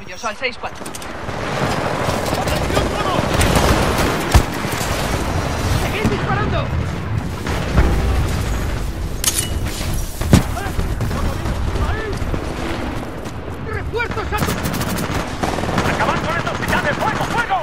tuyos al 6-4. ¡Seguid disparando! ¡Refuerzos a... ¡Acabar con estos titanes! ¡Fuego, fuego!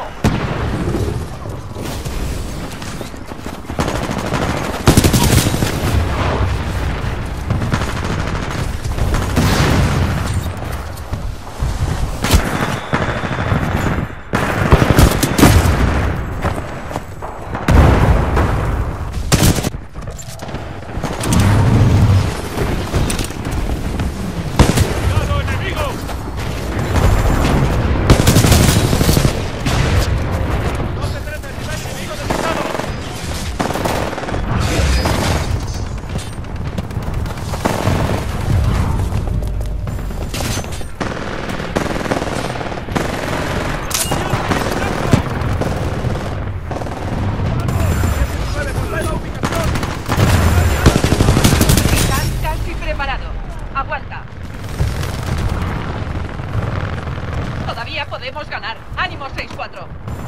Podemos ganar. ¡Ánimo, 6-4!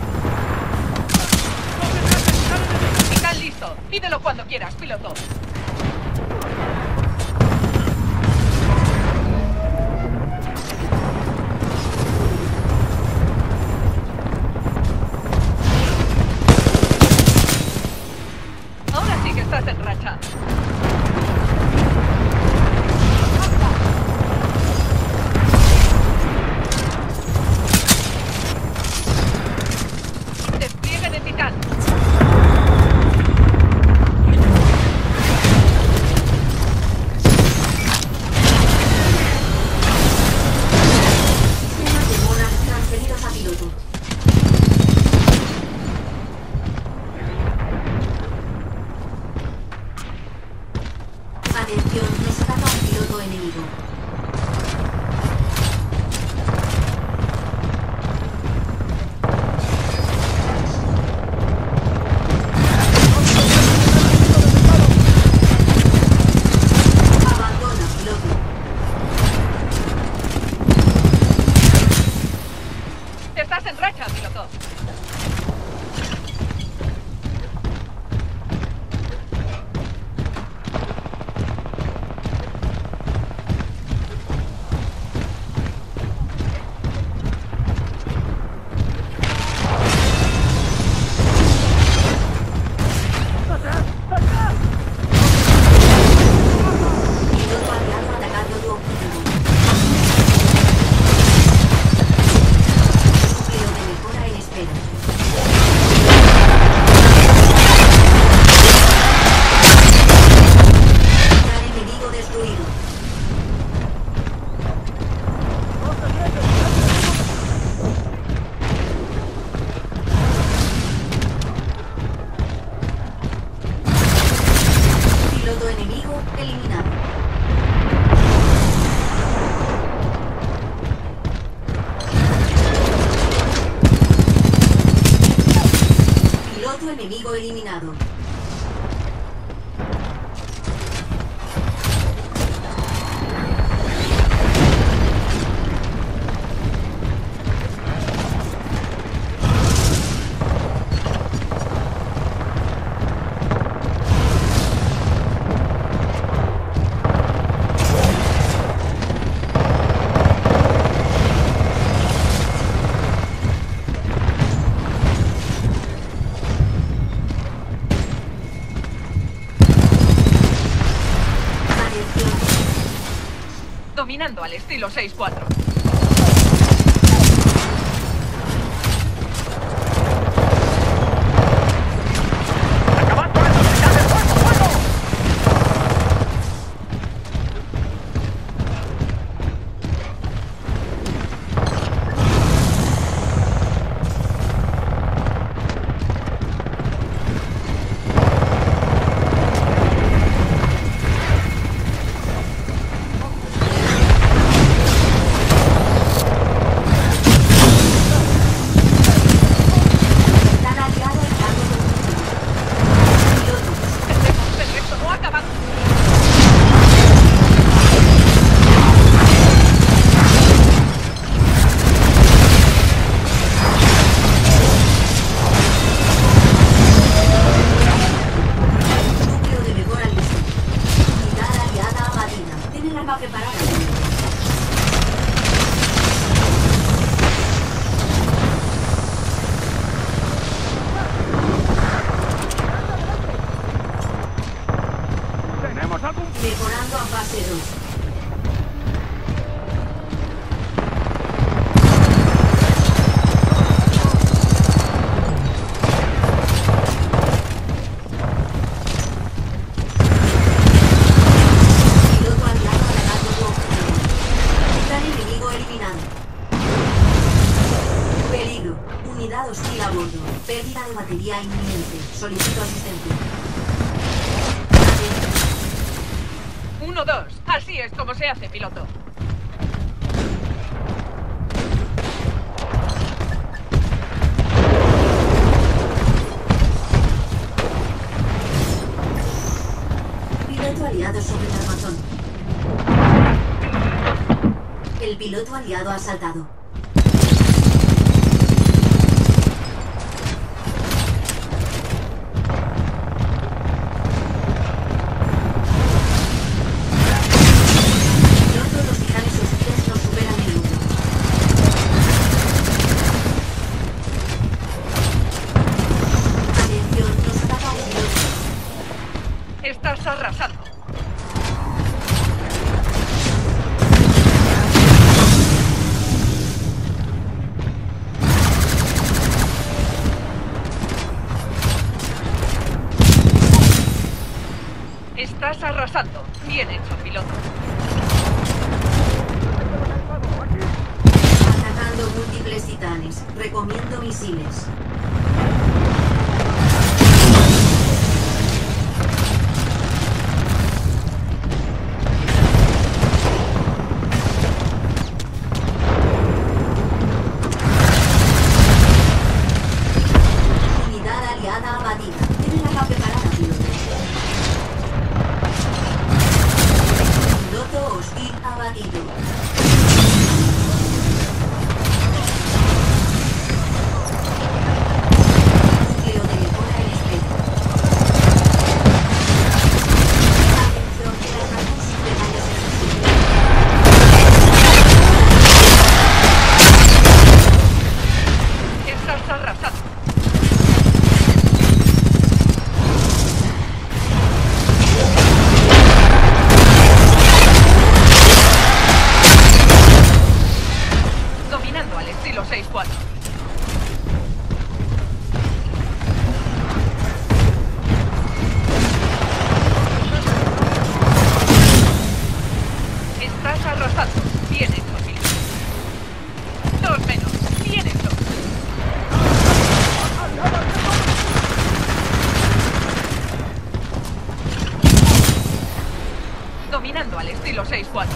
Titán listo. Pídelo cuando quieras, piloto. Ahora sí que estás en racha. Despliegue de Titán. Sistemas de moras transferidos a piloto. Atención, rescata a un piloto enemigo. Abandona, piloto. Estás en racha, piloto. Piloto aliado atacando tu objetivo. Núcleo de mejora en espera. Radar enemigo destruido. Piloto enemigo eliminado. Piloto enemigo eliminado. Atención. Dominando al estilo 6-4. ¡Acabar con estos titanes! ¡Fuego, fuego! Mejorando a fase 2. Hostil a bordo. Pérdida de batería inminente. Solicito asistencia. 1-2. Así es como se hace, piloto. Piloto aliado sobre el armazón. El piloto aliado ha saltado. Estás arrasando. Estás arrasando. Bien hecho, piloto. Atacando múltiples titanes. Recomiendo misiles. Dominando al estilo 6-4.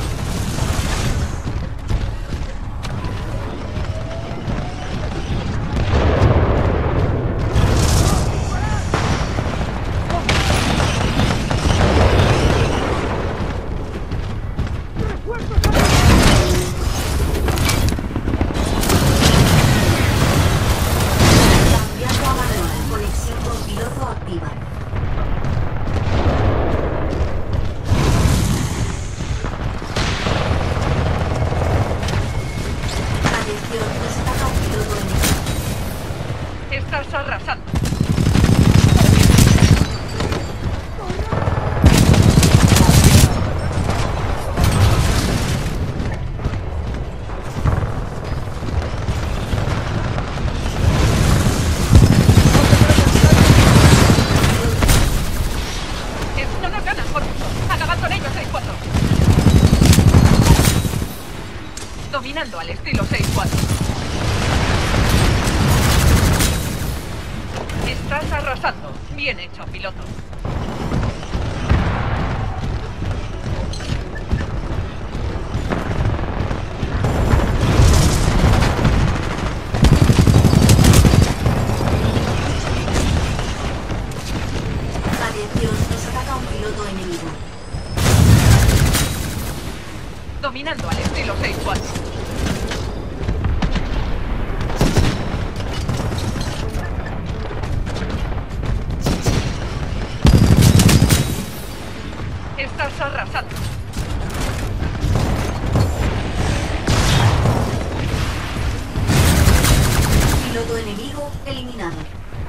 Estás arrasando. No nos ganan, por mucho. Acabad con ellos, 6-4. Dominando al estilo 6-4. Estás arrasando. Bien hecho, piloto. Atención, nos ataca un piloto enemigo. Dominando al estilo 6-4. Estás arrasando. Piloto enemigo eliminado.